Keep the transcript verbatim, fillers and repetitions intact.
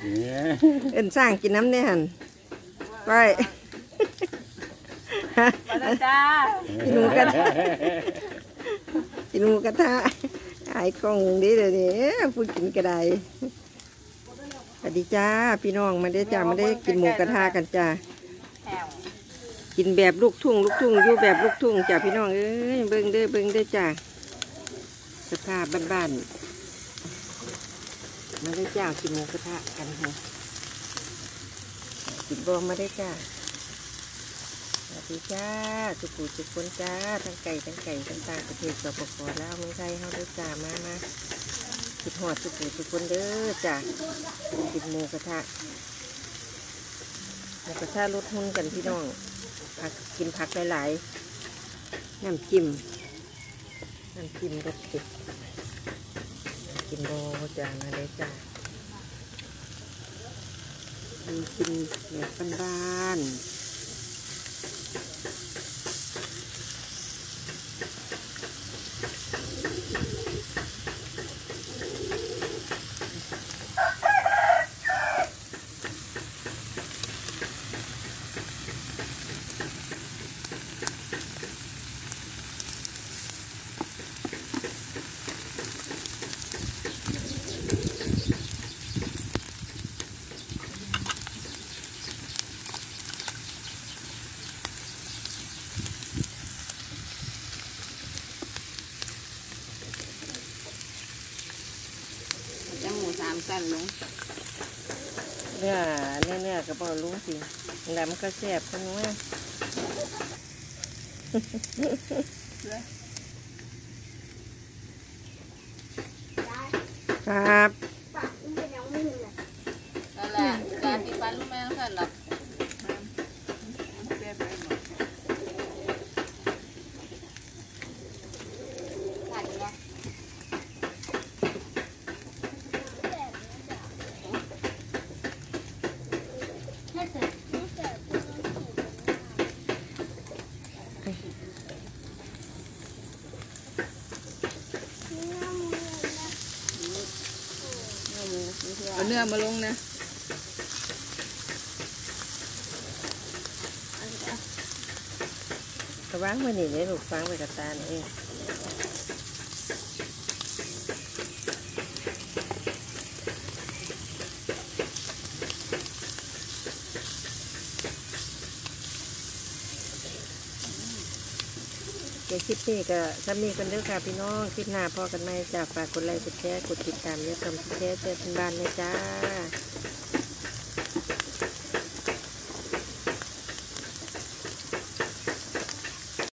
เอิ้นสร้างกินน้ำเนี่ยหันไปจ้ากินหมูกระทะกินหมูกระทะไอ้กล้องนี้เดี๋ยวนี้พูดกินกระไดสวัสดีจ้าพี่น้องมาได้จ้ามาได้กินหมูกระทะกันจ้ากินแบบลูกทุ่งลูกทุ่งอยู่แบบลูกทุ่งจ้าพี่น้องเอ้ยเบิ้งเด้อเบิ้งเด้อจ้าสภาพบ้านๆมาได้จ้ากินหมูกระทะกันค่ะกินบอมาได้จ้าสวัสดีจ้าสุกุสุกคนจ้าทั้งไก่ทั้งไก่ทั้งต่างประเทศสปปลาวเมืองไทยเฮาด้วยจ้ามามากินหอดสุกุสุกคนเด้อจ้ากินหมูกระทะหมูกระทะลดหุ่นกันพี่น้องผักกินผักหลายๆน้ำจิ้มน้ำจิ้มรสติดกินบอจ้ามาเลยจ้ากินแบบบ้านๆสามสั้นลุงเนื้อเนื้อเนื้อกระเพาะลุงสิแล้วมันก็แซ่บกันว่าครับนั่นแหละการที่ฟันลูกแม่ต้องสั่นหรอกเอาเนื้อมาลงนะกระว่างมาหนีเลยลูกฟังไปกับตาเองเดี๋ยวคลิปนี้ก็ถ้ามีกันเด้อค่ะพี่น้องคลิปหน้าพอกันไหมจ้าฝากกดไลค์กดแชร์กดติดตามเยอะทำแชร์เจอเป็นบ้านเลยจ้า